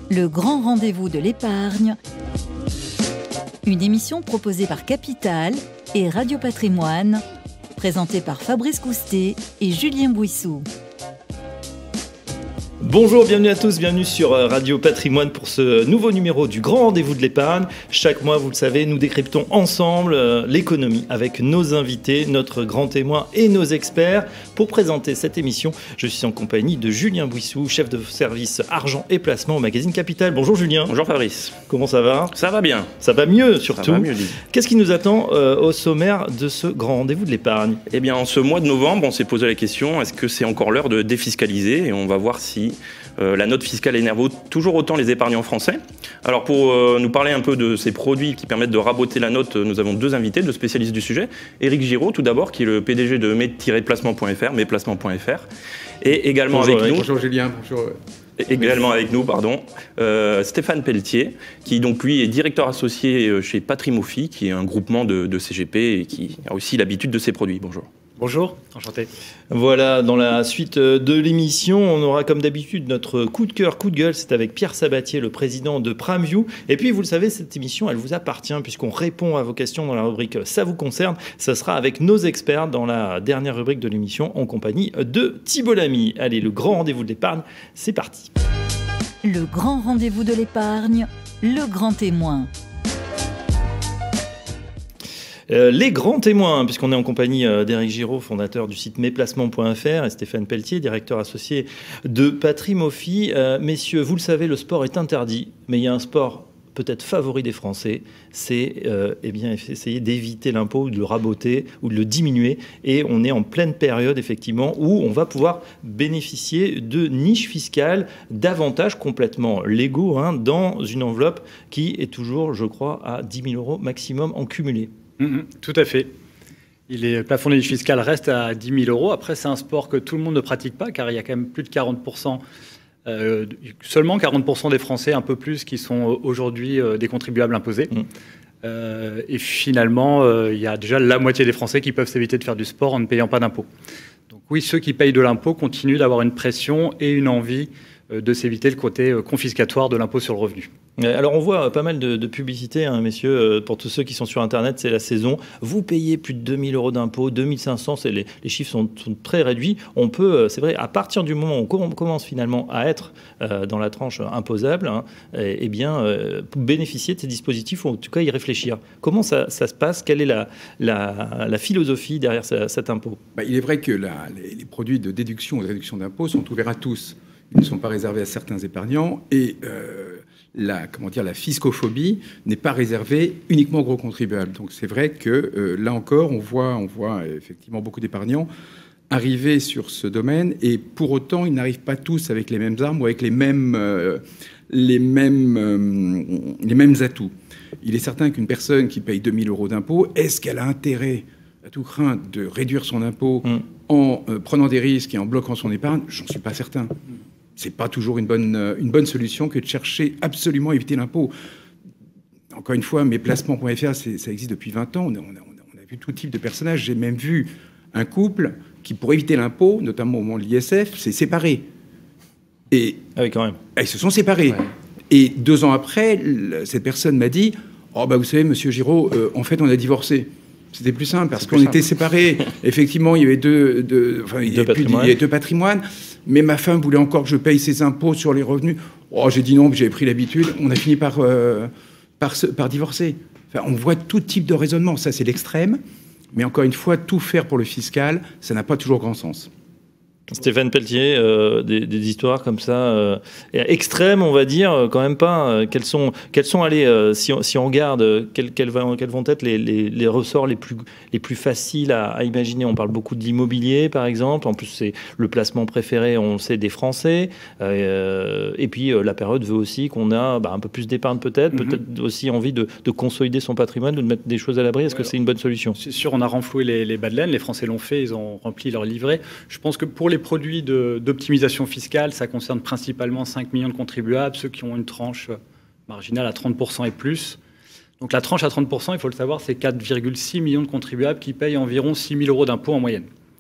Le grand rendez-vous de l'épargne. Une émission proposée par Capital et Radio Patrimoine, présentée par Fabrice Coustet et Julien Bouissou. Bonjour, bienvenue à tous, bienvenue sur Radio Patrimoine pour ce nouveau numéro du Grand Rendez-vous de l'épargne. Chaque mois, vous le savez, nous décryptons ensemble l'économie avec nos invités, notre grand témoin et nos experts. Pour présenter cette émission, je suis en compagnie de Julien Bouissou, chef de service argent et placement au magazine Capital. Bonjour Julien. Bonjour Fabrice. Comment ça va ? Ça va bien. Ça va mieux surtout. Ça va mieux, Lise. Qu'est-ce qui nous attend au sommaire de ce Grand Rendez-vous de l'épargne ? Eh bien, en ce mois de novembre, on s'est posé la question, est-ce que c'est encore l'heure de défiscaliser ? Et on va voir si la note fiscale énerve toujours autant les épargnants français. Alors pour nous parler un peu de ces produits qui permettent de raboter la note, nous avons deux invités, deux spécialistes du sujet. Éric Giraud, tout d'abord, qui est le PDG de mes-placement.fr, mesplacements.fr. Et également bonjour, avec nous... Bonjour Julien, bonjour. Également avec nous, Stéphane Pelletier, qui donc lui est directeur associé chez Patrimofi, qui est un groupement de CGP et qui a aussi l'habitude de ces produits. Bonjour. Bonjour, enchanté. Voilà, dans la suite de l'émission, on aura comme d'habitude notre coup de cœur, coup de gueule. C'est avec Pierre Sabatier, le président de PrimeView. Et puis, vous le savez, cette émission, elle vous appartient puisqu'on répond à vos questions dans la rubrique « Ça vous concerne ». Ça sera avec nos experts dans la dernière rubrique de l'émission en compagnie de Thibault Lamy. Allez, le grand rendez-vous de l'épargne, c'est parti. Le grand rendez-vous de l'épargne, le grand témoin. Les grands témoins, puisqu'on est en compagnie d'Éric Giraud, fondateur du site mesplacements.fr, et Stéphane Pelletier, directeur associé de Patrimofi. Messieurs, vous le savez, le sport est interdit, mais il y a un sport peut-être favori des Français, c'est essayer d'éviter l'impôt, ou de le raboter, ou de le diminuer. Et on est en pleine période, effectivement, où on va pouvoir bénéficier de niches fiscales, d'avantages complètement légaux, dans une enveloppe qui est toujours, je crois, à 10 000 € maximum en cumulé. Tout à fait. Le plafond de niche fiscale reste à 10 000 €. Après, c'est un sport que tout le monde ne pratique pas, car il y a quand même plus de 40%, seulement 40% des Français, un peu plus, qui sont aujourd'hui des contribuables imposés. Et finalement, il y a déjà la moitié des Français qui peuvent s'éviter de faire du sport en ne payant pas d'impôt. Donc oui, ceux qui payent de l'impôt continuent d'avoir une pression et une envie de s'éviter le côté confiscatoire de l'impôt sur le revenu. Alors on voit pas mal de publicités, messieurs, pour tous ceux qui sont sur Internet, c'est la saison. Vous payez plus de 2 000 € d'impôts, 2 500, les chiffres sont très réduits. On peut, c'est vrai, à partir du moment où on commence finalement à être dans la tranche imposable, bénéficier de ces dispositifs ou en tout cas y réfléchir. Comment ça se passe ? Quelle est la philosophie derrière cet impôt ? Il est vrai que les produits de déduction ou de réduction d'impôts sont ouverts à tous. Ils ne sont pas réservés à certains épargnants et la fiscophobie n'est pas réservée uniquement aux gros contribuables. Donc c'est vrai que là encore, on voit effectivement beaucoup d'épargnants arriver sur ce domaine et pour autant, ils n'arrivent pas tous avec les mêmes armes ou avec les mêmes atouts. Il est certain qu'une personne qui paye 2 000 € d'impôts, est-ce qu'elle a intérêt à tout craint de réduire son impôt en prenant des risques et en bloquant son épargne ? J'en suis pas certain. C'est pas toujours une bonne solution que de chercher absolument à éviter l'impôt. Encore une fois, mesplacements.fr, ça existe depuis 20 ans. On a vu tout type de personnages. J'ai même vu un couple qui, pour éviter l'impôt, notamment au moment de l'ISF, s'est séparé. Et quand même. Ils se sont séparés. Ouais. Et 2 ans après, cette personne m'a dit « vous savez, monsieur Giraud, en fait, on a divorcé. » C'était plus simple parce qu'on était séparés. Effectivement, il y avait deux patrimoines. Mais ma femme voulait encore que je paye ses impôts sur les revenus. J'ai dit non, j'avais pris l'habitude. On a fini par divorcer. Enfin, on voit tout type de raisonnement. Ça, c'est l'extrême. Mais encore une fois, tout faire pour le fiscal, ça n'a pas toujours grand sens. Stéphane Pelletier, des histoires comme ça, extrêmes, on va dire, quand même pas. Quels sont allez, si on regarde, quels vont être les ressorts les plus faciles à imaginer. On parle beaucoup de l'immobilier, par exemple. En plus, c'est le placement préféré, on le sait, des Français. Et puis, la période veut aussi qu'on a un peu plus d'épargne peut-être aussi envie de consolider son patrimoine, de mettre des choses à l'abri. Est-ce que c'est une bonne solution ? C'est sûr, on a renfloué les bas de laine. Les Français l'ont fait, ils ont rempli leur livret. Je pense que pour les produits d'optimisation fiscale, ça concerne principalement 5 millions de contribuables, ceux qui ont une tranche marginale à 30% et plus. Donc la tranche à 30%, il faut le savoir, c'est 4,6 millions de contribuables qui payent environ 6 000 € d'impôts en moyenne.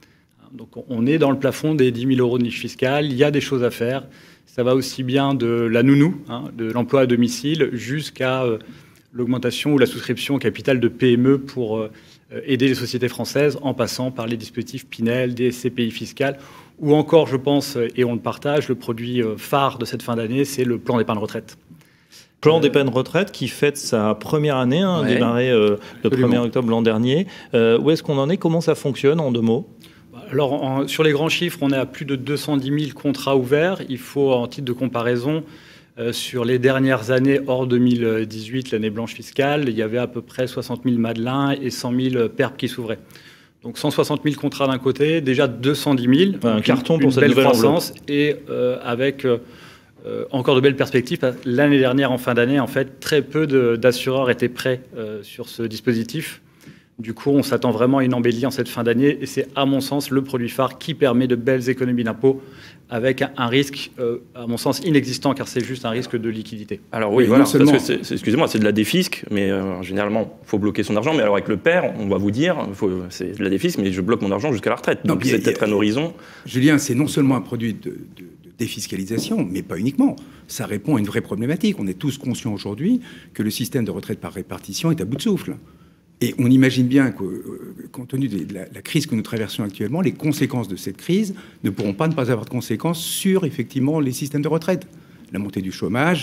Donc on est dans le plafond des 10 000 € de niche fiscale, il y a des choses à faire. Ça va aussi bien de la nounou, de l'emploi à domicile, jusqu'à l'augmentation ou la souscription au capital de PME pour aider les sociétés françaises, en passant par les dispositifs Pinel, des CPI fiscales, ou encore, je pense, et on le partage, le produit phare de cette fin d'année, c'est le plan d'épargne retraite. Plan d'épargne retraite qui fête sa première année, démarré le 1er octobre l'an dernier. Où est-ce qu'on en est? Comment ça fonctionne en 2 mots? Alors, sur les grands chiffres, on est à plus de 210 000 contrats ouverts. Il faut, en titre de comparaison, sur les dernières années, hors 2018, l'année blanche fiscale, il y avait à peu près 60 000 Madelins et 100 000 PERP qui s'ouvraient. Donc 160 000 contrats d'un côté, déjà 210 000. Un carton pour cette belle nouvelle croissance et avec encore de belles perspectives. L'année dernière, en fin d'année, en fait, très peu d'assureurs étaient prêts sur ce dispositif. Du coup, on s'attend vraiment à une embellie en cette fin d'année et c'est, à mon sens, le produit phare qui permet de belles économies d'impôts avec un risque, à mon sens, inexistant, car c'est juste un risque de liquidité. Alors oui, voilà, parce que excusez-moi, c'est de la défisque, mais généralement, il faut bloquer son argent. Mais alors avec le PER, on va vous dire, c'est de la défisque, mais je bloque mon argent jusqu'à la retraite. Donc c'est peut-être un horizon. Julien, c'est non seulement un produit de défiscalisation, mais pas uniquement. Ça répond à une vraie problématique. On est tous conscients aujourd'hui que le système de retraite par répartition est à bout de souffle. Et on imagine bien que, compte tenu de la crise que nous traversons actuellement, les conséquences de cette crise ne pourront pas ne pas avoir de conséquences sur, effectivement, les systèmes de retraite. La montée du chômage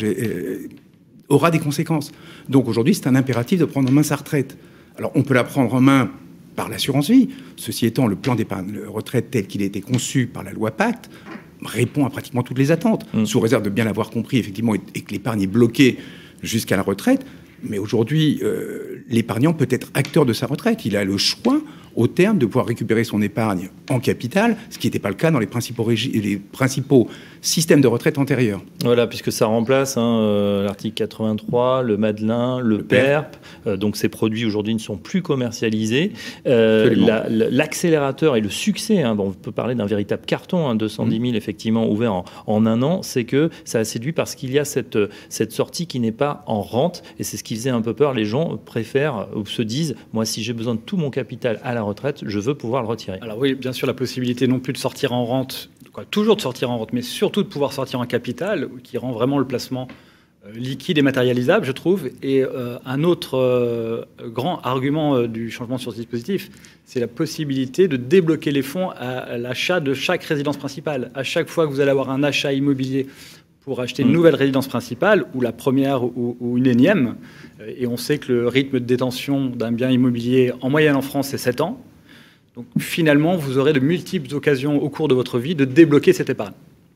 aura des conséquences. Donc aujourd'hui, c'est un impératif de prendre en main sa retraite. Alors, on peut la prendre en main par l'assurance vie. Ceci étant, le plan d'épargne retraite tel qu'il a été conçu par la loi Pacte répond à pratiquement toutes les attentes, sous réserve de bien l'avoir compris, effectivement, et que l'épargne est bloquée jusqu'à la retraite. Mais aujourd'hui, l'épargnant peut être acteur de sa retraite. Il a le choix, au terme, de pouvoir récupérer son épargne en capital, ce qui n'était pas le cas dans les principaux systèmes de retraite antérieurs. Voilà, puisque ça remplace l'article 83, le Madelin, le PERP. Donc ces produits aujourd'hui ne sont plus commercialisés. L'accélérateur et le succès, on peut parler d'un véritable carton, 210 000 effectivement ouverts en 1 an, c'est que ça a séduit parce qu'il y a cette sortie qui n'est pas en rente. Et c'est ce qui faisait un peu peur. Les gens préfèrent ou se disent, moi si j'ai besoin de tout mon capital à la retraite, je veux pouvoir le retirer. Alors oui, bien sûr, la possibilité non plus de sortir en rente, toujours de sortir en rente, mais surtout de pouvoir sortir en capital, qui rend vraiment le placement liquide et matérialisable, je trouve. Et un autre grand argument du changement sur ce dispositif, c'est la possibilité de débloquer les fonds à l'achat de chaque résidence principale. À chaque fois que vous allez avoir un achat immobilier pour acheter une nouvelle résidence principale, ou la première ou une énième, et on sait que le rythme de détention d'un bien immobilier en moyenne en France, c'est 7 ans. Donc finalement, vous aurez de multiples occasions au cours de votre vie de débloquer cette épargne.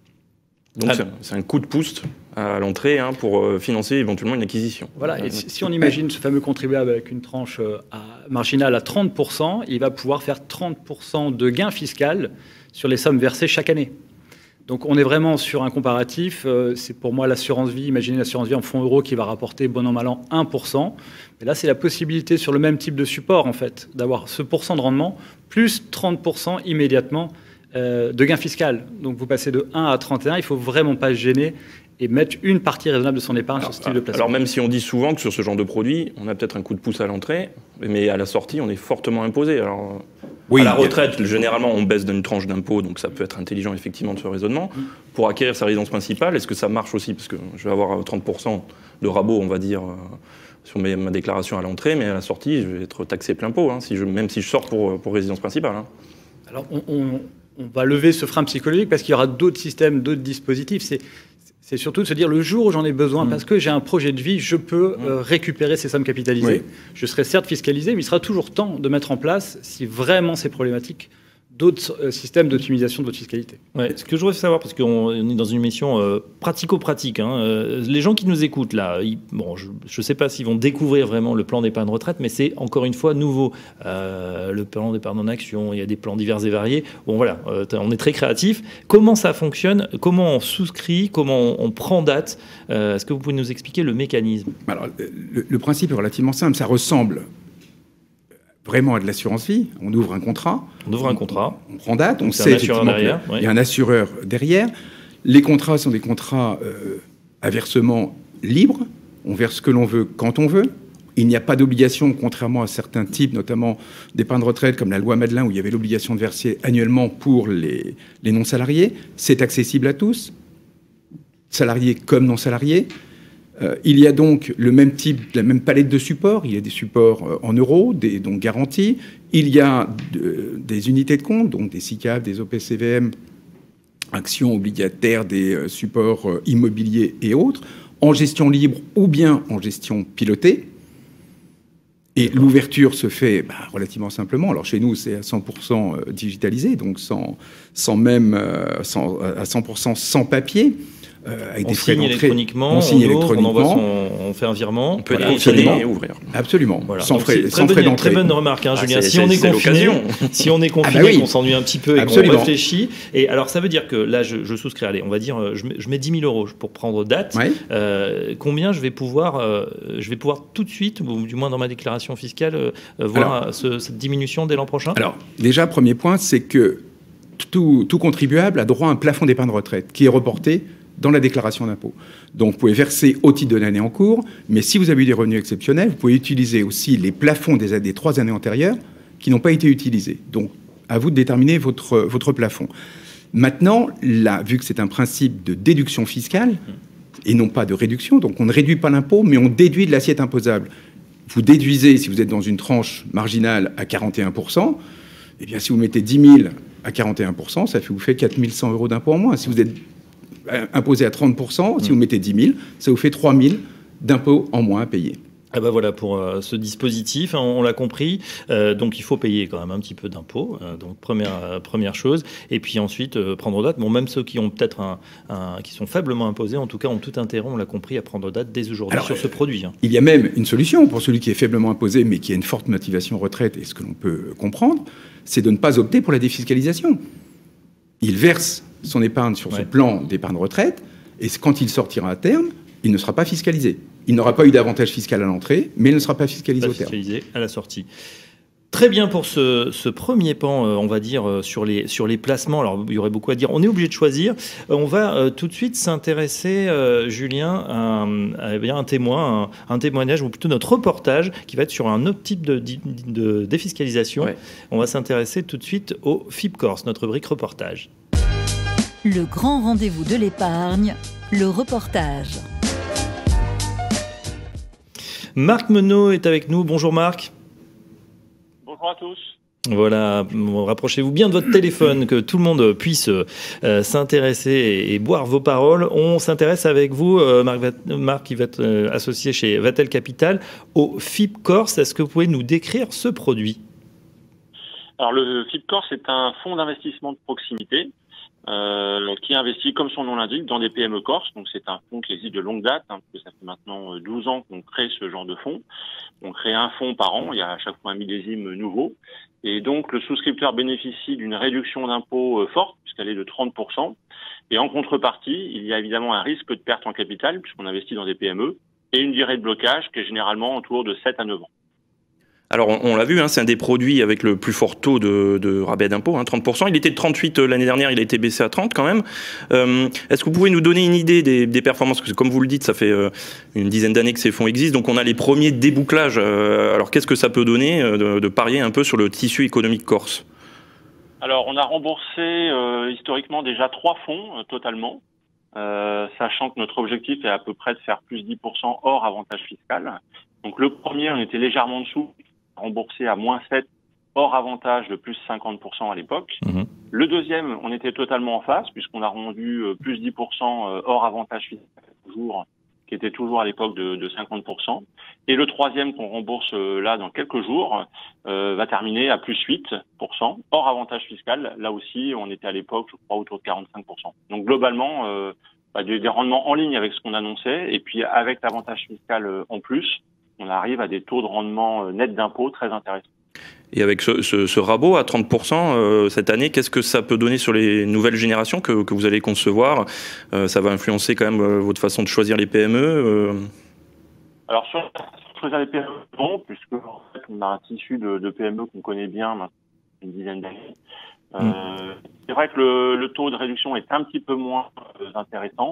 Donc c'est un coup de pouce à l'entrée pour financer éventuellement une acquisition. Voilà, et si on imagine ce fameux contribuable avec une tranche marginale à 30%, il va pouvoir faire 30% de gain fiscal sur les sommes versées chaque année. Donc on est vraiment sur un comparatif, c'est pour moi l'assurance vie, imaginez l'assurance vie en fonds euros qui va rapporter bon an mal an 1%, mais là c'est la possibilité sur le même type de support en fait, d'avoir ce pourcent de rendement plus 30% immédiatement de gain fiscal. Donc vous passez de 1 à 31, il ne faut vraiment pas se gêner et mettre une partie raisonnable de son épargne sur ce type de placement. Alors même si on dit souvent que sur ce genre de produit, on a peut-être un coup de pouce à l'entrée, mais à la sortie on est fortement imposé. Alors, oui, à la retraite, généralement, on baisse d'une tranche d'impôt, donc ça peut être intelligent, effectivement, de ce raisonnement. Pour acquérir sa résidence principale, est-ce que ça marche aussi? Parce que je vais avoir 30% de rabot, on va dire, sur ma déclaration à l'entrée, mais à la sortie, je vais être taxé plein pot, même si je sors pour résidence principale. Alors, on va lever ce frein psychologique parce qu'il y aura d'autres systèmes, d'autres dispositifs. C'est surtout de se dire, le jour où j'en ai besoin, parce que j'ai un projet de vie, je peux récupérer ces sommes capitalisées. Oui. Je serai certes fiscalisé, mais il sera toujours temps de mettre en place, si vraiment c'est problématique, d'autres systèmes d'optimisation de votre fiscalité. Ouais, ce que je voudrais savoir, parce qu'on est dans une émission pratico-pratique, les gens qui nous écoutent là, je ne sais pas s'ils vont découvrir vraiment le plan d'épargne retraite, mais c'est encore une fois nouveau. Le plan d'épargne en action, il y a des plans divers et variés. Bon voilà, on est très créatif. Comment ça fonctionne? Comment on souscrit? Comment on prend date? Est-ce que vous pouvez nous expliquer le mécanisme? Alors, le principe est relativement simple. Ça ressemble vraiment à de l'assurance vie. On ouvre un contrat. On prend date. On sait effectivement qu'il y a un assureur derrière. Les contrats sont des contrats à versement libre. On verse ce que l'on veut quand on veut. Il n'y a pas d'obligation, contrairement à certains types, notamment d'épargne retraite, comme la loi Madelin, où il y avait l'obligation de verser annuellement pour les non-salariés. C'est accessible à tous, salariés comme non-salariés. Il y a donc le même type, la même palette de supports. Il y a des supports en euros, donc garantis. Il y a des unités de compte, donc des SICAV, des OPCVM, actions obligataires, des supports immobiliers et autres, en gestion libre ou bien en gestion pilotée. Et l'ouverture se fait relativement simplement. Alors chez nous, c'est à 100% digitalisé, donc à 100% sans papier. Avec des frais d'entrée. On signe électroniquement. On fait un virement. On peut être confiné et ouvrir. Absolument. Voilà. Sans frais d'entrée. Très bonne remarque, Julien. Si on est confiné, qu'on s'ennuie un petit peu et qu'on réfléchit. Et alors, ça veut dire que là, je souscris. Allez, on va dire, je mets 10 000 euros pour prendre date. Ouais. Combien je vais pouvoir tout de suite, ou du moins dans ma déclaration fiscale, voir cette diminution dès l'an prochain? Alors, déjà, premier point, c'est que tout contribuable a droit à un plafond d'épargne retraite qui est reporté dans la déclaration d'impôt. Donc, vous pouvez verser au titre de l'année en cours, mais si vous avez eu des revenus exceptionnels, vous pouvez utiliser aussi les plafonds des 3 années antérieures qui n'ont pas été utilisés. Donc, à vous de déterminer votre plafond. Maintenant, là, vu que c'est un principe de déduction fiscale et non pas de réduction, donc on ne réduit pas l'impôt, mais on déduit de l'assiette imposable. Vous déduisez, si vous êtes dans une tranche marginale à 41%, eh bien, si vous mettez 10 000 à 41%, ça vous fait 4 100 euros d'impôt en moins. Si vous êtes imposé à 30%, si vous mettez 10 000, ça vous fait 3 000 d'impôts en moins à payer. Ah bah voilà pour ce dispositif, on l'a compris. Donc il faut payer quand même un petit peu d'impôts. Donc première chose. Et puis ensuite prendre date. Bon, même ceux qui ont peut-être qui sont faiblement imposés, en tout cas, ont tout intérêt, on l'a compris, à prendre date dès aujourd'hui sur ce produit. Il y a même une solution pour celui qui est faiblement imposé, mais qui a une forte motivation retraite. Et ce que l'on peut comprendre, c'est de ne pas opter pour la défiscalisation. Il verse son épargne sur ce plan d'épargne retraite, et quand il sortira à terme, il ne sera pas fiscalisé. Il n'aura pas eu d'avantage fiscal à l'entrée, mais il ne sera pas fiscalisé au terme. Fiscalisé à la sortie. Très bien pour ce premier pan, on va dire, sur les placements. Alors, il y aurait beaucoup à dire. On est obligé de choisir. On va tout de suite s'intéresser, Julien, à un témoin, un témoignage, ou plutôt notre reportage, qui va être sur un autre type de défiscalisation. Ouais. On va s'intéresser tout de suite au FIP-Corse, notre rubrique reportage. Le grand rendez-vous de l'épargne, le reportage. Marc Menot est avec nous. Bonjour Marc. Bonjour à tous. Voilà, rapprochez-vous bien de votre téléphone, que tout le monde puisse s'intéresser et boire vos paroles. On s'intéresse avec vous, Marc qui va être associé chez Vatel Capital, au FIP-Corse. Est-ce que vous pouvez nous décrire ce produit? Alors le FIP-Corse est un fonds d'investissement de proximité qui investit, comme son nom l'indique, dans des PME corse. Donc c'est un fonds qui existe de longue date, parce que ça fait maintenant 12 ans qu'on crée ce genre de fonds. On crée un fonds par an, il y a à chaque fois un millésime nouveau. Et donc le souscripteur bénéficie d'une réduction d'impôt forte, puisqu'elle est de 30%. Et en contrepartie, il y a évidemment un risque de perte en capital, puisqu'on investit dans des PME, et une durée de blocage qui est généralement autour de 7 à 9 ans. Alors, on l'a vu, c'est un des produits avec le plus fort taux de rabais d'impôt, 30%. Il était de 38 l'année dernière, il a été baissé à 30 quand même. Est-ce que vous pouvez nous donner une idée des performances? Parce que comme vous le dites, ça fait une dizaine d'années que ces fonds existent, donc on a les premiers débouclages. Alors, qu'est-ce que ça peut donner de parier un peu sur le tissu économique corse? Alors, on a remboursé historiquement déjà 3 fonds totalement, sachant que notre objectif est à peu près de faire plus 10% hors avantage fiscal. Donc, le premier, on était légèrement en dessous, remboursé à moins 7 hors avantage de plus 50% à l'époque. Mmh. Le deuxième, on était totalement en face puisqu'on a rendu plus 10% hors avantage fiscal toujours, qui était toujours à l'époque de 50%. Et le troisième qu'on rembourse là dans quelques jours va terminer à plus 8% hors avantage fiscal. Là aussi, on était à l'époque, je crois, autour de 45%. Donc globalement, des rendements en ligne avec ce qu'on annonçait, et puis avec l'avantage fiscal en plus, on arrive à des taux de rendement net d'impôt très intéressants. Et avec ce rabot à 30% cette année, qu'est-ce que ça peut donner sur les nouvelles générations que vous allez concevoir? Ça va influencer quand même votre façon de choisir les PME Alors, sur choisir les PME, bon, puisque en fait, on a un tissu de PME qu'on connaît bien maintenant, une dizaine d'années. C'est vrai que le taux de réduction est un petit peu moins intéressant.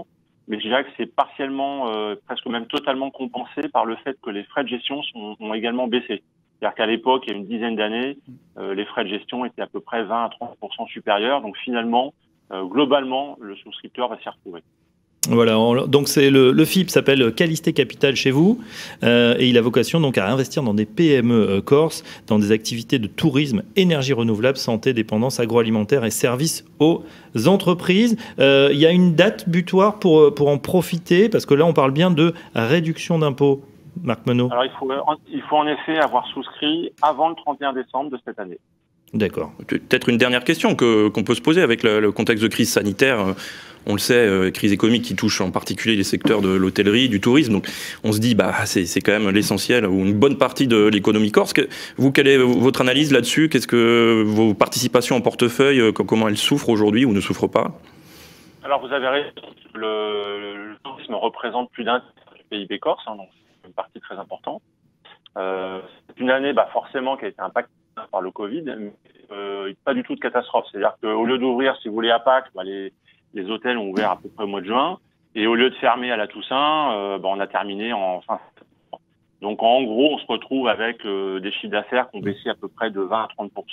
mais je dirais que c'est partiellement, presque même totalement compensé par le fait que les frais de gestion ont également baissé. C'est-à-dire qu'à l'époque, il y a une dizaine d'années, les frais de gestion étaient à peu près 20 à 30% supérieurs. Donc finalement, globalement, le souscripteur va s'y retrouver. Voilà, donc c'est le FIP s'appelle Qualisté Capital chez vous et il a vocation donc à investir dans des PME corses, dans des activités de tourisme, énergie renouvelable, santé, dépendance agroalimentaire et services aux entreprises. Il y a une date butoir pour en profiter parce que là on parle bien de réduction d'impôts. Marc Menot. Alors il faut en effet avoir souscrit avant le 31 décembre de cette année. D'accord. Peut-être une dernière question qu'on peut se poser avec le contexte de crise sanitaire. On le sait, crise économique qui touche en particulier les secteurs de l'hôtellerie, du tourisme. Donc on se dit, c'est quand même l'essentiel ou une bonne partie de l'économie corse. Vous, quelle est votre analyse là-dessus? Qu'est-ce que vos participations en portefeuille, comment elles souffrent aujourd'hui ou ne souffrent pas? Alors vous avez raison, le tourisme représente plus d'un du PIB corse, donc c'est une partie très importante. C'est une année forcément qui a été impactée par le Covid, mais pas du tout de catastrophe. C'est-à-dire qu'au lieu d'ouvrir, si vous voulez, à Pâques, les hôtels ont ouvert à peu près au mois de juin, et au lieu de fermer à la Toussaint, on a terminé en fin septembre. Donc en gros, on se retrouve avec des chiffres d'affaires qui ont baissé à peu près de 20 à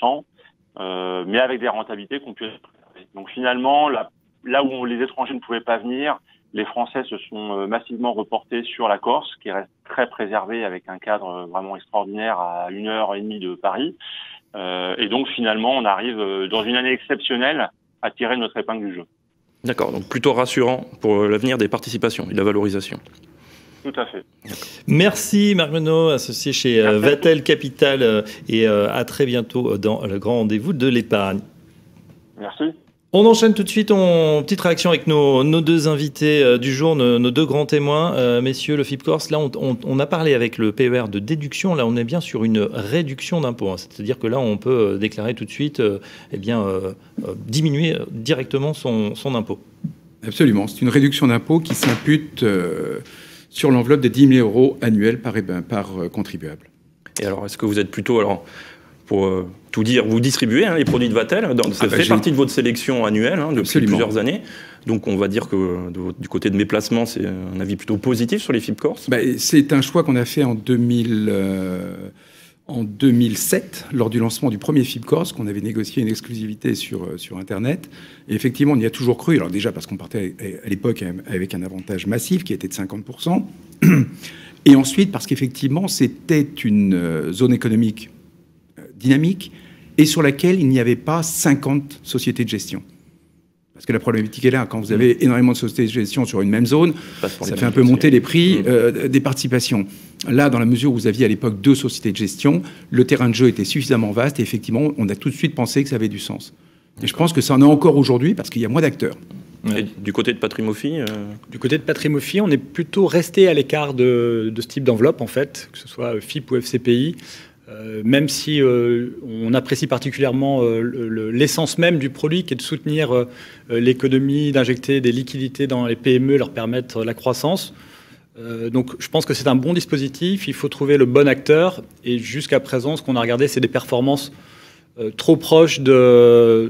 30%, mais avec des rentabilités qu'on peut préserver. Donc finalement, là où les étrangers ne pouvaient pas venir, les Français se sont massivement reportés sur la Corse, qui reste très préservée avec un cadre vraiment extraordinaire à 1h30 de Paris. Et donc finalement, on arrive dans une année exceptionnelle à tirer notre épingle du jeu. D'accord, donc plutôt rassurant pour l'avenir des participations et de la valorisation. Tout à fait. Merci Marc Menot, associé chez Vatel Capital, et à très bientôt dans le grand rendez-vous de l'épargne. Merci. On enchaîne tout de suite, petite réaction avec nos deux invités du jour, nos deux grands témoins. Messieurs, le FIP Corse, là on a parlé avec le PER de déduction, là on est bien sur une réduction d'impôt. C'est-à-dire que là on peut déclarer tout de suite, diminuer directement son impôt. Absolument, c'est une réduction d'impôt qui s'impute sur l'enveloppe des 10 000 euros annuels par contribuable. Et alors, est-ce que vous êtes plutôt... pour tout dire, vous distribuez les produits de Vatel, ça fait partie de votre sélection annuelle depuis plusieurs années. Donc on va dire que du côté de mes placements, c'est un avis plutôt positif sur les FIP Corse. C'est un choix qu'on a fait en 2007, lors du lancement du premier FIP Corse, qu'on avait négocié une exclusivité sur Internet. Et effectivement, on y a toujours cru. Alors déjà parce qu'on partait à l'époque avec un avantage massif qui était de 50%. Et ensuite parce qu'effectivement, c'était une zone économique dynamique et sur laquelle il n'y avait pas 50 sociétés de gestion. Parce que la problématique est là, quand vous avez énormément de sociétés de gestion sur une même zone, ça fait un peu monter les prix des participations. Là, dans la mesure où vous aviez à l'époque 2 sociétés de gestion, le terrain de jeu était suffisamment vaste et effectivement, on a tout de suite pensé que ça avait du sens. Et je pense que ça en a encore aujourd'hui parce qu'il y a moins d'acteurs. Et du côté de Patrimofi Du côté de Patrimofi, on est plutôt resté à l'écart de ce type d'enveloppe, en fait, que ce soit FIP ou FCPI. Même si on apprécie particulièrement l'essence même du produit, qui est de soutenir l'économie, d'injecter des liquidités dans les PME, leur permettre la croissance. Donc je pense que c'est un bon dispositif, il faut trouver le bon acteur. Et jusqu'à présent, ce qu'on a regardé, c'est des performances trop proches de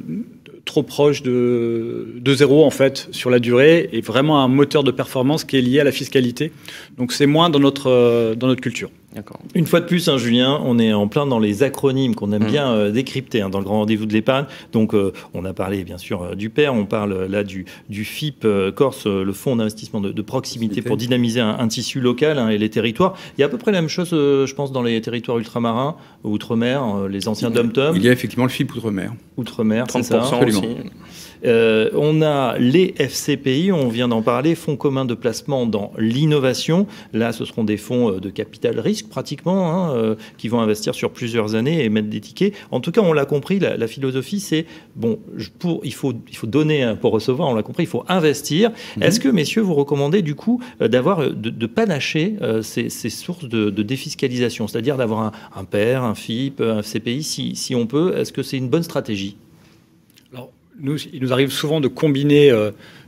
zéro en fait sur la durée, et vraiment un moteur de performance qui est lié à la fiscalité. Donc c'est moins dans notre culture. D'accord. Une fois de plus, Julien, on est en plein dans les acronymes qu'on aime bien décrypter dans le grand rendez-vous de l'épargne. Donc on a parlé bien sûr du PER, on parle là du FIP Corse, le fonds d'investissement de proximité pour dynamiser un tissu local et les territoires. Il y a à peu près la même chose, je pense, dans les territoires ultramarins, outre-mer, les anciens dom-tom. Il y a effectivement le FIP outre-mer. Outre-mer, 30% c'est ça. aussi. On a les FCPI, on vient d'en parler, fonds communs de placement dans l'innovation. Là, ce seront des fonds de capital risque pratiquement, qui vont investir sur plusieurs années et mettre des tickets. En tout cas, on l'a compris, la philosophie, c'est il faut donner pour recevoir, on l'a compris, il faut investir. Est-ce que, messieurs, vous recommandez du coup de panacher ces sources de défiscalisation, c'est-à-dire d'avoir un PER, un FIP, un FCPI, si on peut? Est-ce que c'est une bonne stratégie? Il nous arrive souvent de combiner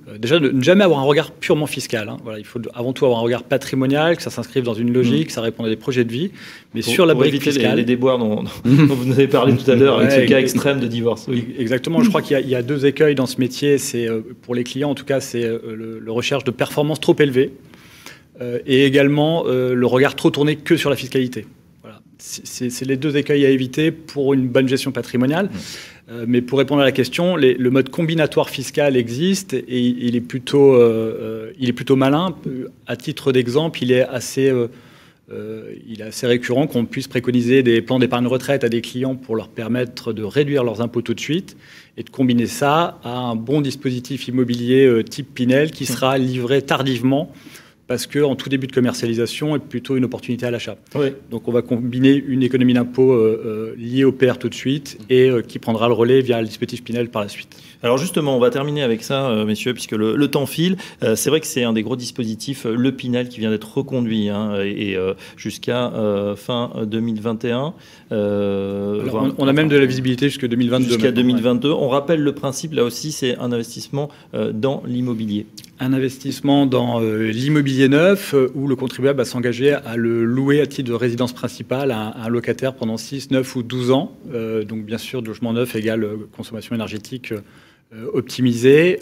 Déjà, ne jamais avoir un regard purement fiscal. Voilà, il faut avant tout avoir un regard patrimonial, que ça s'inscrive dans une logique, que ça réponde à des projets de vie. Mais sur la brique fiscale, les déboires dont vous avez parlé tout à l'heure, avec ce cas extrême de divorce. Oui. Exactement. Je crois qu'il y a 2 écueils dans ce métier. C'est pour les clients, en tout cas, c'est le recherche de performance trop élevée et également le regard trop tourné que sur la fiscalité. Voilà. C'est les 2 écueils à éviter pour une bonne gestion patrimoniale. Mais pour répondre à la question, le mode combinatoire fiscal existe et il est plutôt malin. À titre d'exemple, il est assez récurrent qu'on puisse préconiser des plans d'épargne retraite à des clients pour leur permettre de réduire leurs impôts tout de suite et de combiner ça à un bon dispositif immobilier type Pinel qui sera livré tardivement parce qu'en tout début de commercialisation est plutôt une opportunité à l'achat. Oui. Donc on va combiner une économie d'impôt liée au PR tout de suite et qui prendra le relais via le dispositif Pinel par la suite. Alors justement, on va terminer avec ça, messieurs, puisque le temps file. C'est vrai que c'est un des gros dispositifs, le Pinel, qui vient d'être reconduit jusqu'à fin 2021. Alors, on a même de la visibilité jusqu'à 2022. Jusqu'à 2022. On rappelle le principe, là aussi, c'est un investissement dans l'immobilier. Un investissement dans l'immobilier neuf où le contribuable va s'engager à le louer à titre de résidence principale à un locataire pendant 6, 9 ou 12 ans. Donc bien sûr, logement neuf égale consommation énergétique optimisée.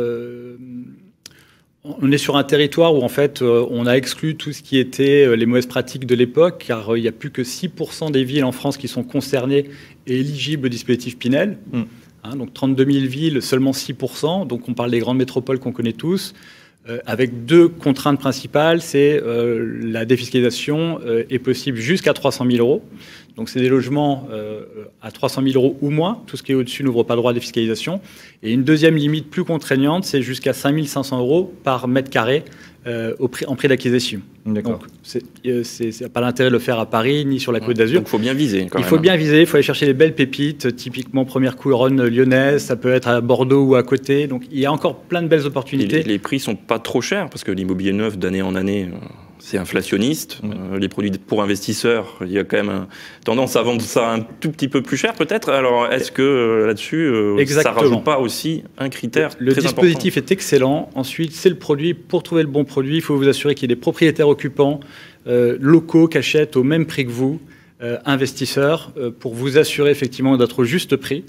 On est sur un territoire où en fait on a exclu tout ce qui était les mauvaises pratiques de l'époque, car il n'y a plus que 6% des villes en France qui sont concernées et éligibles au dispositif Pinel. Donc 32 000 villes, seulement 6%. Donc on parle des grandes métropoles qu'on connaît tous, avec 2 contraintes principales. C'est la défiscalisation est possible jusqu'à 300 000 euros. Donc c'est des logements à 300 000 euros ou moins. Tout ce qui est au-dessus n'ouvre pas droit à défiscalisation. Et une deuxième limite plus contraignante, c'est jusqu'à 5 500 euros par mètre carré en prix d'acquisition. D'accord. Donc, c'est pas l'intérêt de le faire à Paris ni sur la Côte d'Azur. Donc, il faut bien viser. Il faut bien viser, il faut aller chercher les belles pépites, typiquement première couronne lyonnaise, ça peut être à Bordeaux ou à côté. Donc, il y a encore plein de belles opportunités. Les prix sont pas trop chers parce que l'immobilier neuf d'année en année, c'est inflationniste. Les produits pour investisseurs, il y a quand même tendance à vendre ça un tout petit peu plus cher peut-être. Alors, est-ce que là-dessus, ça ne rajoute pas aussi un critère très important ? Le dispositif est excellent. Ensuite, c'est le produit. Pour trouver le bon produit, il faut vous assurer qu'il y ait des propriétaires occupants locaux qui achètent au même prix que vous, investisseurs, pour vous assurer effectivement d'être au juste prix.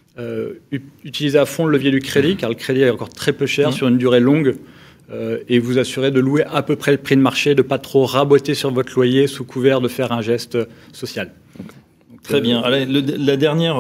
Utilisez à fond le levier du crédit, car le crédit est encore très peu cher sur une durée longue. Et vous assurer de louer à peu près le prix de marché, de ne pas trop raboter sur votre loyer sous couvert de faire un geste social. Donc, très bien. Alors, le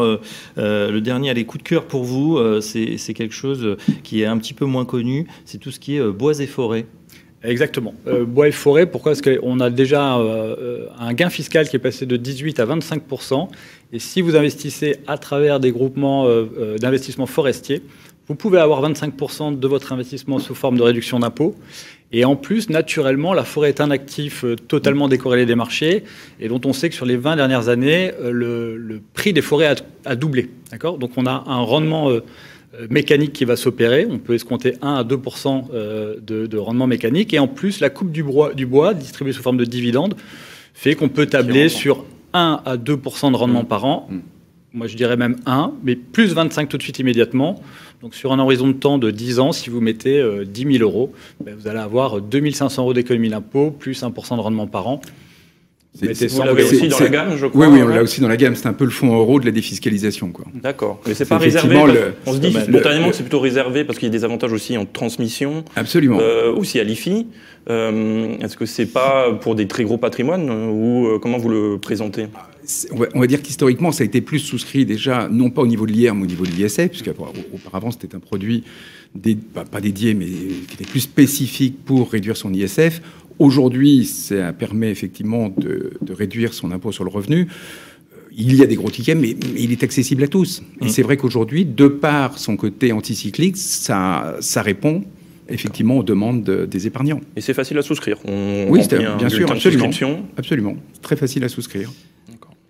dernier allez, coup de cœur pour vous, c'est quelque chose qui est un petit peu moins connu, c'est tout ce qui est bois et forêts. Exactement. Bois et forêt, pourquoi ? Parce qu'on a déjà un gain fiscal qui est passé de 18 à 25%. Et si vous investissez à travers des groupements d'investissement forestiers, vous pouvez avoir 25% de votre investissement sous forme de réduction d'impôt. Et en plus, naturellement, la forêt est un actif totalement décorrélé des marchés et dont on sait que sur les 20 dernières années, le prix des forêts a doublé. D'accord ? Donc on a un rendement mécanique qui va s'opérer. On peut escompter 1 à 2% de rendement mécanique. Et en plus, la coupe du bois distribuée sous forme de dividendes fait qu'on peut tabler sur 1 à 2% de rendement par an. Moi, je dirais même 1, mais plus 25 tout de suite immédiatement. Donc, sur un horizon de temps de 10 ans, si vous mettez 10 000 euros, vous allez avoir 2 500 euros d'économie d'impôt, plus 1% de rendement par an. Vous l'avez aussi dans la gamme, je crois. Oui, on l'a aussi dans la gamme. C'est un peu le fonds euro de la défiscalisation, quoi. D'accord. Mais c'est pas réservé. On se dit spontanément que c'est plutôt réservé parce qu'il y a des avantages aussi en transmission. Absolument. Aussi à l'IFI. Est-ce que c'est pas pour des très gros patrimoines ou comment vous le présentez ? On va dire qu'historiquement, ça a été plus souscrit déjà, non pas au niveau de l'IR, mais au niveau de l'ISF, puisqu'auparavant, c'était un produit pas dédié, mais qui était plus spécifique pour réduire son ISF. Aujourd'hui, ça permet effectivement de réduire son impôt sur le revenu. Il y a des gros tickets, mais il est accessible à tous. Et c'est vrai qu'aujourd'hui, de par son côté anticyclique, ça répond effectivement aux demandes des épargnants. Et c'est facile à souscrire. Oui, bien sûr, absolument. Absolument. C'est très facile à souscrire.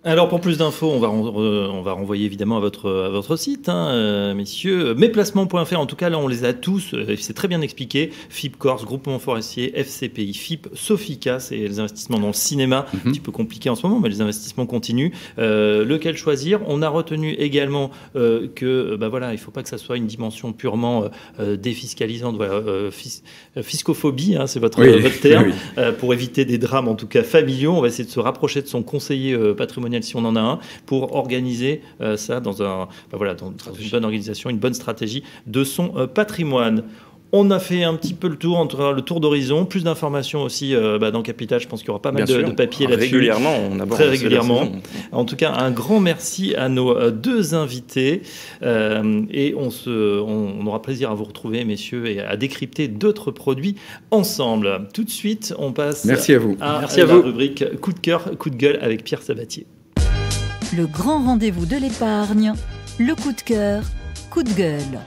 Alors pour plus d'infos, on va renvoyer évidemment à votre site, messieurs. Mesplacements.fr, en tout cas là on les a tous, c'est très bien expliqué. FIP Corse, Groupement Forestier, FCPI, FIP, Sofica, c'est les investissements dans le cinéma, un petit peu compliqué en ce moment, mais les investissements continuent. Lequel choisir? On a retenu également que il ne faut pas que ça soit une dimension purement défiscalisante, fiscophobie, c'est votre terme, pour éviter des drames en tout cas familiaux. On va essayer de se rapprocher de son conseiller patrimonial si on en a un, pour organiser ça dans une bonne organisation, une bonne stratégie de son patrimoine. On a fait un petit peu le tour d'horizon, plus d'informations aussi dans Capital. Je pense qu'il y aura pas mal de papiers là-dessus. Régulièrement, on aborde très régulièrement. En tout cas, un grand merci à nos deux invités et on aura plaisir à vous retrouver, messieurs, et à décrypter d'autres produits ensemble. Tout de suite, on passe à la rubrique coup de cœur, coup de gueule avec Pierre Sabatier. Le grand rendez-vous de l'épargne, le coup de cœur, coup de gueule.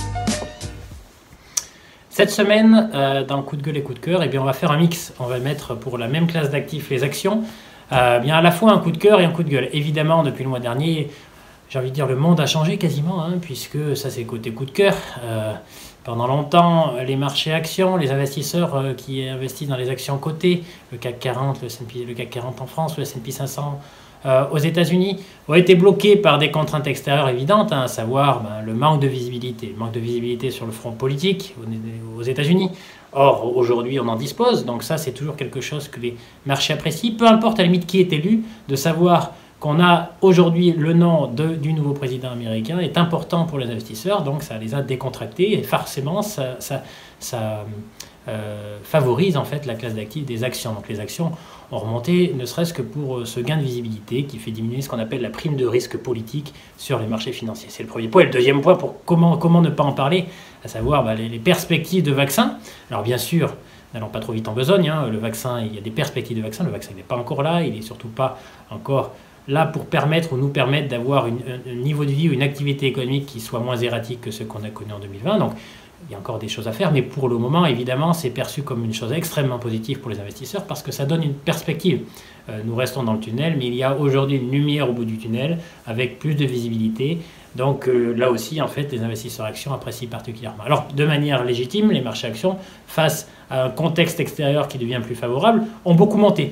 Cette semaine, dans le coup de gueule et coup de cœur, on va faire un mix. On va mettre pour la même classe d'actifs les actions, à la fois un coup de cœur et un coup de gueule. Évidemment, depuis le mois dernier, j'ai envie de dire, le monde a changé quasiment, puisque ça c'est côté coup de cœur. Pendant longtemps, les marchés actions, les investisseurs qui investissent dans les actions cotées, le CAC 40, le CAC 40 en France, le S&P 500 aux États-Unis, ont été bloqués par des contraintes extérieures évidentes, à savoir le manque de visibilité. Le manque de visibilité sur le front politique aux États-Unis. Or, aujourd'hui, on en dispose, donc ça, c'est toujours quelque chose que les marchés apprécient. Peu importe à la limite qui est élu, de savoir qu'on a aujourd'hui le nom du nouveau président américain est important pour les investisseurs, donc ça les a décontractés, et forcément, ça favorise en fait la classe d'actifs des actions. Donc les actions ont remonté, ne serait-ce que pour ce gain de visibilité qui fait diminuer ce qu'on appelle la prime de risque politique sur les marchés financiers. C'est le premier point. Et le deuxième point, pour comment ne pas en parler, à savoir les perspectives de vaccin. Alors bien sûr, n'allons pas trop vite en besogne, le vaccin, il y a des perspectives de vaccin, le vaccin n'est pas encore là, il n'est surtout pas encore là pour nous permettre d'avoir un niveau de vie ou une activité économique qui soit moins erratique que ce qu'on a connu en 2020. Donc il y a encore des choses à faire, mais pour le moment, évidemment, c'est perçu comme une chose extrêmement positive pour les investisseurs parce que ça donne une perspective. Nous restons dans le tunnel, mais il y a aujourd'hui une lumière au bout du tunnel avec plus de visibilité. Donc là aussi, en fait, les investisseurs actions apprécient particulièrement. Alors, de manière légitime, les marchés actions, face à un contexte extérieur qui devient plus favorable, ont beaucoup monté.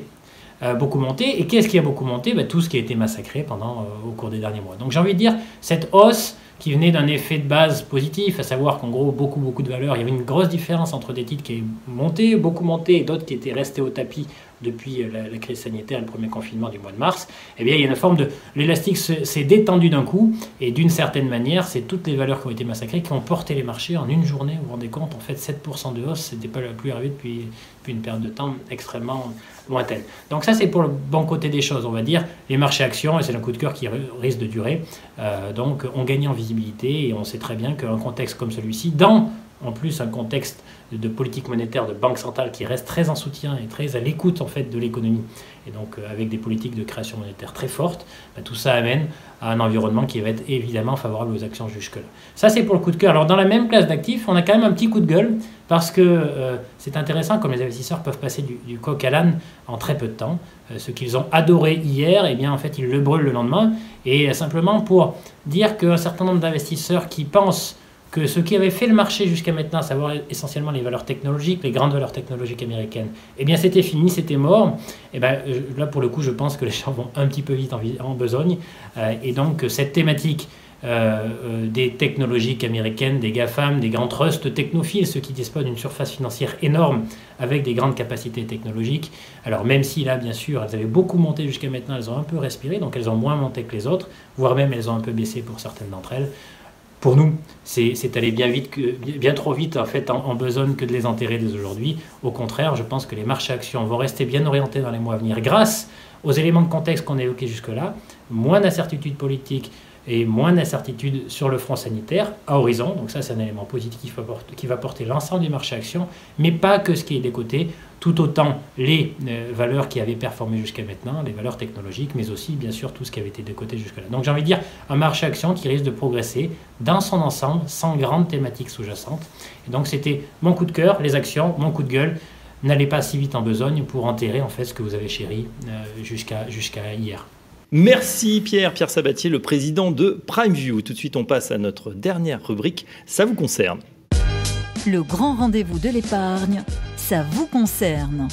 Et qu'est-ce qui a beaucoup monté? Tout ce qui a été massacré au cours des derniers mois. Donc j'ai envie de dire, cette hausse qui venait d'un effet de base positif, à savoir qu'en gros, beaucoup de valeurs, il y avait une grosse différence entre des titres qui ont beaucoup monté, et d'autres qui étaient restés au tapis depuis la crise sanitaire et le premier confinement du mois de mars. Eh bien, il y a une forme de... L'élastique s'est détendu d'un coup, et d'une certaine manière, c'est toutes les valeurs qui ont été massacrées qui ont porté les marchés en une journée. Vous vous rendez compte, en fait, 7% de hausse, ce n'était pas la plus arrivé depuis une période de temps extrêmement lointaine. Donc ça, c'est pour le bon côté des choses, on va dire. Les marchés actions, et c'est un coup de cœur qui risque de durer, donc on gagne en visibilité, et on sait très bien qu'un contexte comme celui-ci, en plus un contexte de politique monétaire de banque centrale qui reste très en soutien et très à l'écoute en fait de l'économie, et donc avec des politiques de création monétaire très fortes, tout ça amène à un environnement qui va être évidemment favorable aux actions jusque-là. Ça, c'est pour le coup de cœur. Alors dans la même classe d'actifs, on a quand même un petit coup de gueule parce que c'est intéressant comme les investisseurs peuvent passer du coq à l'âne en très peu de temps. Ce qu'ils ont adoré hier, eh bien en fait ils le brûlent le lendemain, et simplement pour dire qu'un certain nombre d'investisseurs qui pensent que ce qui avait fait le marché jusqu'à maintenant, à savoir essentiellement les valeurs technologiques, les grandes valeurs technologiques américaines, eh bien c'était fini, c'était mort. Et bien là pour le coup, je pense que les gens vont un petit peu vite en besogne. Et donc cette thématique des technologiques américaines, des GAFAM, des grands trusts technophiles, ceux qui disposent d'une surface financière énorme avec des grandes capacités technologiques. Alors même si là, bien sûr, elles avaient beaucoup monté jusqu'à maintenant, elles ont un peu respiré, donc elles ont moins monté que les autres, voire même elles ont un peu baissé pour certaines d'entre elles. Pour nous, c'est allé bien trop vite en fait en besogne que de les enterrer dès aujourd'hui. Au contraire, je pense que les marchés actions vont rester bien orientés dans les mois à venir grâce aux éléments de contexte qu'on a évoqués jusque-là, moins d'incertitudes politiques et moins d'incertitudes sur le front sanitaire à horizon. Donc ça, c'est un élément positif qui va porter l'ensemble du marché actions, mais pas que ce qui est des côtés, tout autant les valeurs qui avaient performé jusqu'à maintenant, les valeurs technologiques, mais aussi, bien sûr, tout ce qui avait été décoté jusque-là. Donc j'ai envie de dire un marché action qui risque de progresser dans son ensemble, sans grande thématique sous-jacente. Et donc c'était mon coup de cœur, les actions, mon coup de gueule. N'allez pas si vite en besogne pour enterrer en fait ce que vous avez chéri jusqu'à hier. Merci Pierre Sabatier, le président de PrimeView. Tout de suite, on passe à notre dernière rubrique, ça vous concerne. Le grand rendez-vous de l'épargne, ça vous concerne.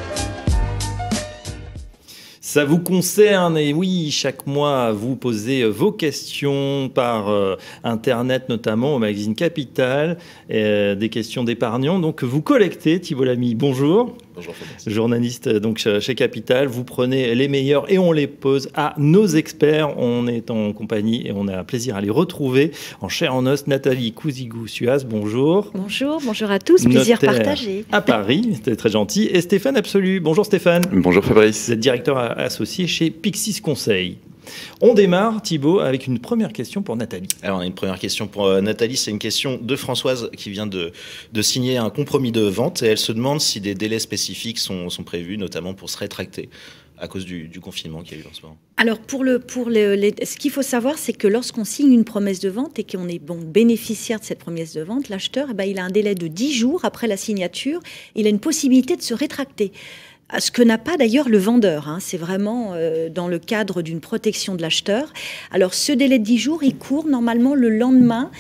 Ça vous concerne et oui, chaque mois, vous posez vos questions par Internet, notamment au magazine Capital, des questions d'épargnants. Donc, vous collectez, Thibault Lamy, bonjour. Bonjour Fabrice. Journaliste donc, chez Capital, vous prenez les meilleurs et on les pose à nos experts. On est en compagnie et on a un plaisir à les retrouver en chair en os. Nathalie Cousigou-Suaz, bonjour. Bonjour à tous, plaisir partagé. À Paris, c'était très gentil. Et Stéphane Absolu, bonjour Stéphane. Bonjour Fabrice. Vous êtes directeur associé chez Pixis Conseil. On démarre, Thibault, avec une première question pour Nathalie. Alors, on a une première question pour Nathalie. C'est une question de Françoise qui vient de signer un compromis de vente et elle se demande si des délais spécifiques sont prévus, notamment pour se rétracter à cause du confinement qu'il y a eu en ce moment. Alors, ce qu'il faut savoir, c'est que lorsqu'on signe une promesse de vente et qu'on est bénéficiaire de cette promesse de vente, l'acheteur, il a un délai de 10 jours après la signature. Il a une possibilité de se rétracter. Ce que n'a pas d'ailleurs le vendeur, c'est vraiment dans le cadre d'une protection de l'acheteur. Alors ce délai de 10 jours, il court normalement le lendemain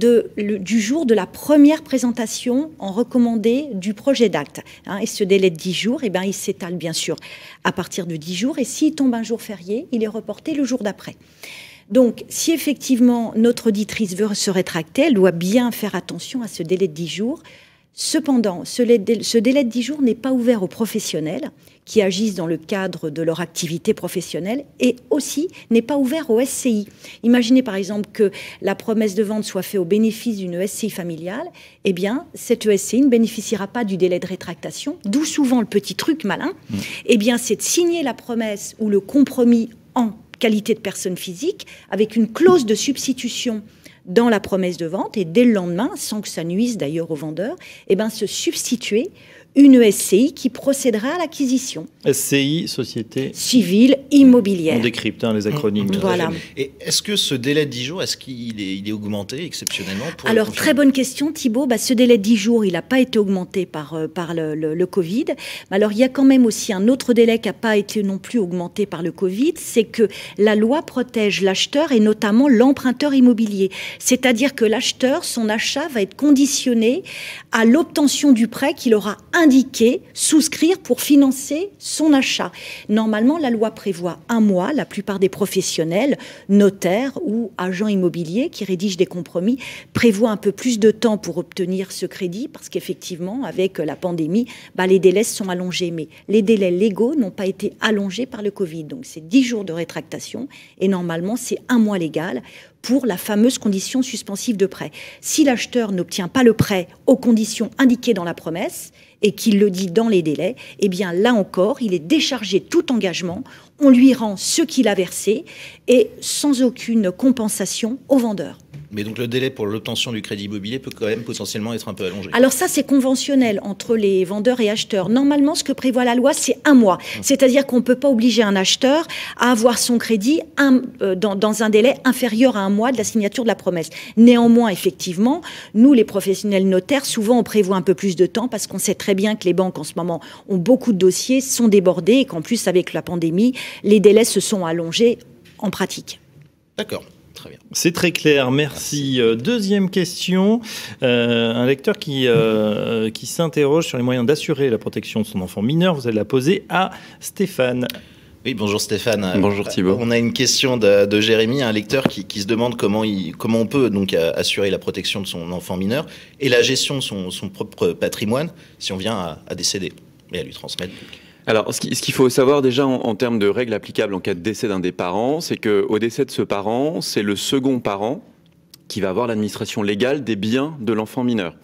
du jour de la première présentation en recommandé du projet d'acte. Et ce délai de 10 jours, il s'étale bien sûr à partir de 10 jours et s'il tombe un jour férié, il est reporté le jour d'après. Donc, si effectivement notre auditrice veut se rétracter, elle doit bien faire attention à ce délai de 10 jours. Cependant, ce délai de 10 jours n'est pas ouvert aux professionnels qui agissent dans le cadre de leur activité professionnelle et aussi n'est pas ouvert aux SCI. Imaginez par exemple que la promesse de vente soit faite au bénéfice d'une SCI familiale, eh bien cette SCI ne bénéficiera pas du délai de rétractation, d'où souvent le petit truc malin, eh bien c'est de signer la promesse ou le compromis en qualité de personne physique avec une clause de substitution dans la promesse de vente et dès le lendemain, sans que ça nuise d'ailleurs au vendeur, se substituer une SCI qui procédera à l'acquisition. SCI, Société Civile Immobilière. On décrypte les acronymes. Voilà. Et est-ce que ce délai de 10 jours, est-ce qu'il est augmenté exceptionnellement pour Alors, très bonne question, Thibault. Ce délai de 10 jours, il n'a pas été augmenté par le Covid. Mais alors, il y a quand même aussi un autre délai qui n'a pas été non plus augmenté par le Covid, c'est que la loi protège l'acheteur et notamment l'emprunteur immobilier. C'est-à-dire que l'acheteur, son achat va être conditionné à l'obtention du prêt qu'il aura indiqué, souscrire pour financer son achat. Normalement, la loi prévoit 1 mois. La plupart des professionnels, notaires ou agents immobiliers qui rédigent des compromis, prévoient un peu plus de temps pour obtenir ce crédit parce qu'effectivement, avec la pandémie, les délais sont allongés. Mais les délais légaux n'ont pas été allongés par le Covid. Donc, c'est 10 jours de rétractation et normalement, c'est 1 mois légal pour la fameuse condition suspensive de prêt. Si l'acheteur n'obtient pas le prêt aux conditions indiquées dans la promesse et qu'il le dit dans les délais, eh bien là encore, il est déchargé de tout engagement, on lui rend ce qu'il a versé et sans aucune compensation au vendeur. Mais donc le délai pour l'obtention du crédit immobilier peut quand même potentiellement être un peu allongé. Alors ça, c'est conventionnel entre les vendeurs et acheteurs. Normalement, ce que prévoit la loi, c'est 1 mois. C'est-à-dire qu'on ne peut pas obliger un acheteur à avoir son crédit dans un délai inférieur à 1 mois de la signature de la promesse. Néanmoins, effectivement, nous, les professionnels notaires, souvent, on prévoit un peu plus de temps parce qu'on sait très bien que les banques, en ce moment, ont beaucoup de dossiers, sont débordées et qu'en plus, avec la pandémie, les délais se sont allongés en pratique. D'accord. Très bien. C'est très clair, merci. Deuxième question, un lecteur qui s'interroge sur les moyens d'assurer la protection de son enfant mineur. Vous allez la poser à Stéphane. Oui, bonjour Stéphane. Bonjour Thibault. On a une question de Jérémy, un lecteur qui se demande comment on peut donc assurer la protection de son enfant mineur et la gestion de son propre patrimoine si on vient à décéder et à lui transmettre. Alors, ce qu'il faut savoir déjà en termes de règles applicables en cas de décès d'un des parents, c'est qu'au décès de ce parent, c'est le second parent qui va avoir l'administration légale des biens de l'enfant mineur.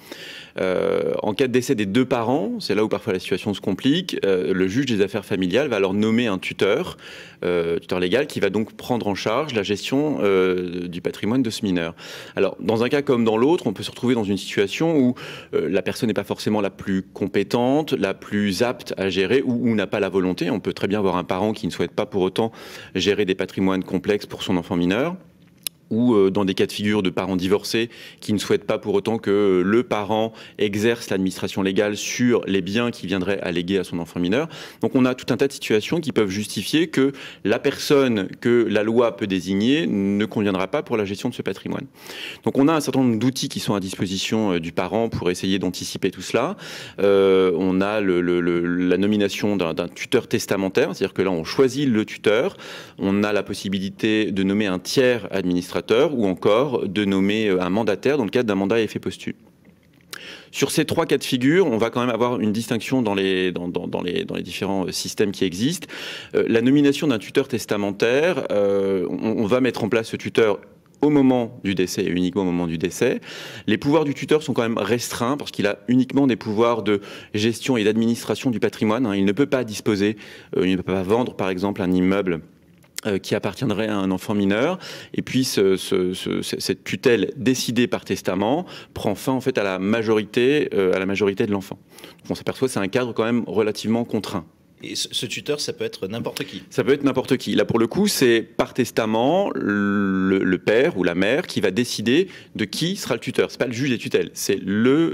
En cas de décès des 2 parents, c'est là où parfois la situation se complique, le juge des affaires familiales va alors nommer un tuteur légal qui va donc prendre en charge la gestion du patrimoine de ce mineur. Alors, dans un cas comme dans l'autre, on peut se retrouver dans une situation où la personne n'est pas forcément la plus compétente, la plus apte à gérer ou n'a pas la volonté. On peut très bien avoir un parent qui ne souhaite pas pour autant gérer des patrimoines complexes pour son enfant mineur. ou dans des cas de figure de parents divorcés qui ne souhaitent pas pour autant que le parent exerce l'administration légale sur les biens qu'il viendrait à léguer à son enfant mineur. Donc on a tout un tas de situations qui peuvent justifier que la personne que la loi peut désigner ne conviendra pas pour la gestion de ce patrimoine. Donc on a un certain nombre d'outils qui sont à disposition du parent pour essayer d'anticiper tout cela. On a la nomination d'un tuteur testamentaire, c'est-à-dire que là on choisit le tuteur, on a la possibilité de nommer un tiers administrateur ou encore de nommer un mandataire dans le cadre d'un mandat à effet posthume. Sur ces 3 cas de figure, on va quand même avoir une distinction dans les différents systèmes qui existent. La nomination d'un tuteur testamentaire, on va mettre en place ce tuteur au moment du décès et uniquement au moment du décès. Les pouvoirs du tuteur sont quand même restreints parce qu'il a uniquement des pouvoirs de gestion et d'administration du patrimoine. Il ne peut pas disposer, il ne peut pas vendre par exemple un immeuble qui appartiendrait à un enfant mineur, et puis cette tutelle décidée par testament prend fin en fait à la majorité de l'enfant. On s'aperçoit que c'est un cadre quand même relativement contraint. Et ce tuteur, ça peut être n'importe qui. Ça peut être n'importe qui. Là, pour le coup, c'est par testament le père ou la mère qui va décider de qui sera le tuteur. C'est pas le juge des tutelles, c'est le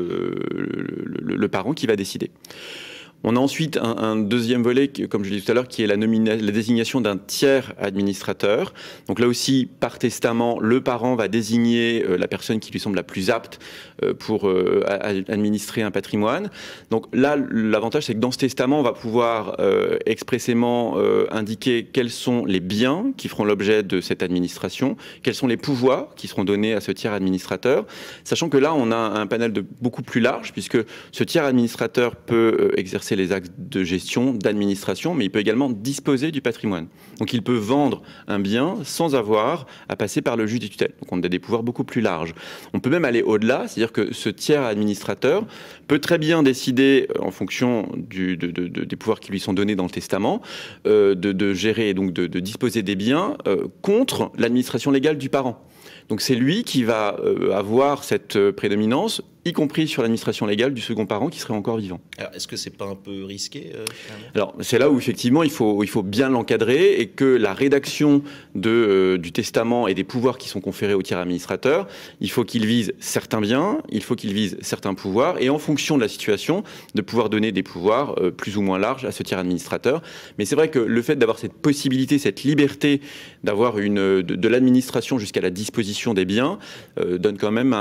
parent qui va décider. On a ensuite un deuxième volet, comme je l'ai dit tout à l'heure, qui est la désignation d'un tiers administrateur. Donc là aussi, par testament, le parent va désigner la personne qui lui semble la plus apte pour administrer un patrimoine. Donc là, l'avantage, c'est que dans ce testament, on va pouvoir expressément indiquer quels sont les biens qui feront l'objet de cette administration, quels sont les pouvoirs qui seront donnés à ce tiers administrateur, sachant que là, on a un panel beaucoup plus large, puisque ce tiers administrateur peut exercer les actes de gestion, d'administration, mais il peut également disposer du patrimoine. Donc il peut vendre un bien sans avoir à passer par le juge des tutelles. Donc on a des pouvoirs beaucoup plus larges. On peut même aller au-delà, c'est-à-dire que ce tiers administrateur peut très bien décider, en fonction des pouvoirs qui lui sont donnés dans le testament, de gérer et donc de disposer des biens contre l'administration légale du parent. Donc c'est lui qui va avoir cette prédominance, y compris sur l'administration légale du second parent qui serait encore vivant. Alors, est-ce que c'est pas un peu risqué Alors, c'est là où effectivement il faut bien l'encadrer et que la rédaction du testament et des pouvoirs qui sont conférés au tiers administrateur, il faut qu'il vise certains biens, il faut qu'il vise certains pouvoirs et en fonction de la situation, de pouvoir donner des pouvoirs plus ou moins larges à ce tiers administrateur. Mais c'est vrai que le fait d'avoir cette possibilité, cette liberté d'avoir de l'administration jusqu'à la disposition des biens donne quand même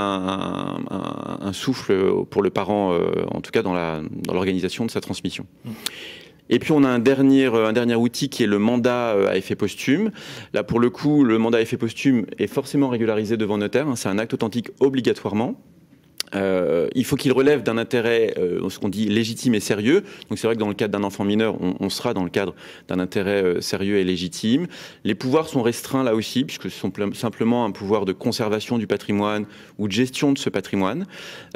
un souffle pour le parent, en tout cas dans l'organisation de sa transmission. Et puis on a un dernier outil qui est le mandat à effet posthume. Là pour le coup, le mandat à effet posthume est forcément régularisé devant notaire, c'est un acte authentique obligatoirement. Il faut qu'il relève d'un intérêt, ce qu'on dit légitime et sérieux. Donc c'est vrai que dans le cadre d'un enfant mineur, on sera dans le cadre d'un intérêt sérieux et légitime. Les pouvoirs sont restreints là aussi, puisque ce sont simplement un pouvoir de conservation du patrimoine ou de gestion de ce patrimoine.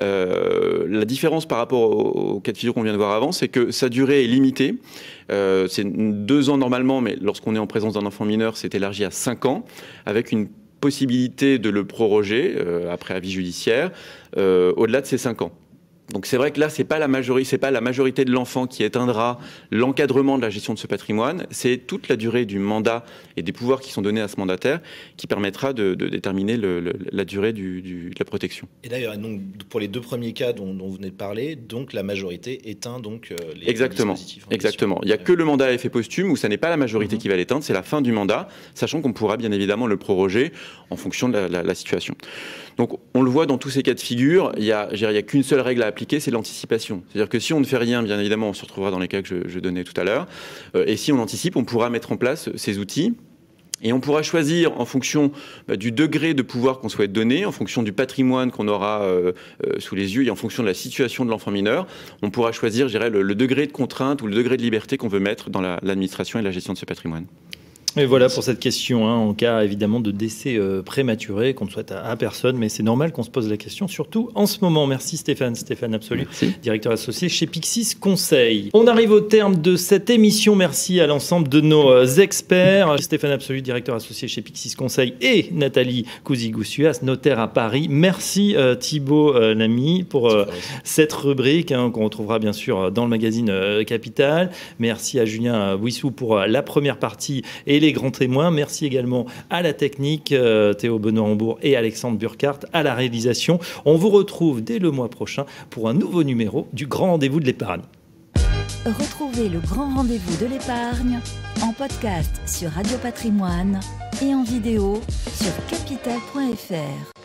La différence par rapport au cas de figure qu'on vient de voir avant, c'est que sa durée est limitée. C'est 2 ans normalement, mais lorsqu'on est en présence d'un enfant mineur, c'est élargi à 5 ans, avec une possibilité de le proroger après avis judiciaire au-delà de ces 5 ans. Donc c'est vrai que là, c'est pas la majorité de l'enfant qui éteindra l'encadrement de la gestion de ce patrimoine, c'est toute la durée du mandat et des pouvoirs qui sont donnés à ce mandataire qui permettra de déterminer la durée de la protection. Et d'ailleurs, donc, pour les 2 premiers cas dont vous venez de parler, donc la majorité éteint donc les Exactement. dispositifs. Exactement. Il n'y a que le mandat à effet posthume où ça n'est pas la majorité qui va l'éteindre, c'est la fin du mandat, sachant qu'on pourra bien évidemment le proroger en fonction de la situation. Donc on le voit dans tous ces cas de figure, il n'y a qu'une seule règle à appliquer, c'est l'anticipation. C'est-à-dire que si on ne fait rien, bien évidemment, on se retrouvera dans les cas que je donnais tout à l'heure. Et si on anticipe, on pourra mettre en place ces outils. Et on pourra choisir en fonction du degré de pouvoir qu'on souhaite donner, en fonction du patrimoine qu'on aura sous les yeux et en fonction de la situation de l'enfant mineur, on pourra choisir, je dirais, le degré de contrainte ou le degré de liberté qu'on veut mettre dans l'administration et la gestion de ce patrimoine. Et voilà pour cette question, en cas évidemment de décès prématuré, qu'on ne souhaite à personne, mais c'est normal qu'on se pose la question, surtout en ce moment. Merci Stéphane Absolu, directeur associé chez Pixis Conseil. On arrive au terme de cette émission, merci à l'ensemble de nos experts. Stéphane Absolu, directeur associé chez Pixis Conseil, et Nathalie Cousy-Goussuas, notaire à Paris. Merci Thibault Lamy pour cette rubrique qu'on retrouvera bien sûr dans le magazine Capital. Merci à Julien Bouissou pour la première partie et et les grands témoins. Merci également à la technique, Théo Benoît-Hambourg et Alexandre Burkhardt à la réalisation. On vous retrouve dès le mois prochain pour un nouveau numéro du Grand Rendez-vous de l'épargne. Retrouvez le Grand Rendez-vous de l'épargne en podcast sur Radio Patrimoine et en vidéo sur capital.fr.